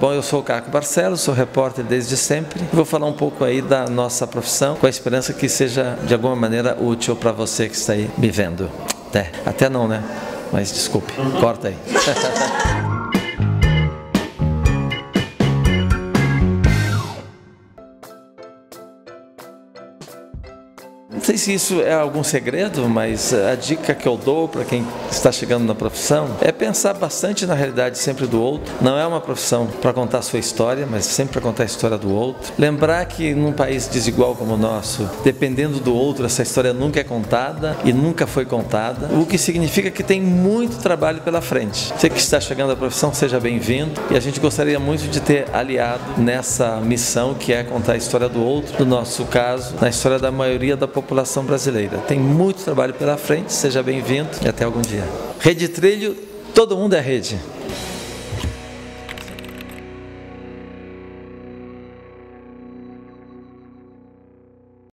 Bom, eu sou o Caco Barcelos, sou repórter desde sempre. Vou falar um pouco aí da nossa profissão, com a esperança que seja de alguma maneira útil para você que está aí me vendo. Até não, né? Mas desculpe, corta aí. Não sei se isso é algum segredo, mas a dica que eu dou para quem está chegando na profissão é pensar bastante na realidade sempre do outro. Não é uma profissão para contar a sua história, mas sempre para contar a história do outro. Lembrar que num país desigual como o nosso, dependendo do outro, essa história nunca é contada e nunca foi contada, o que significa que tem muito trabalho pela frente. Você que está chegando à profissão, seja bem-vindo, e a gente gostaria muito de ter aliado nessa missão que é contar a história do outro, no nosso caso, na história da maioria da população brasileira. Tem muito trabalho pela frente, seja bem-vindo e até algum dia. Rede Trilho, todo mundo é rede.